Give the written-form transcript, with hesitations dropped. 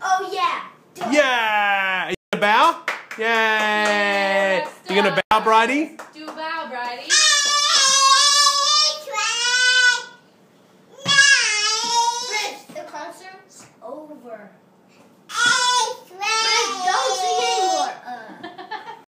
Oh, yeah. Yeah. Are you going to bow? Yay. Yeah, You going to bow, Bridie? Do a bow, Bridie. Rich, the concert's over.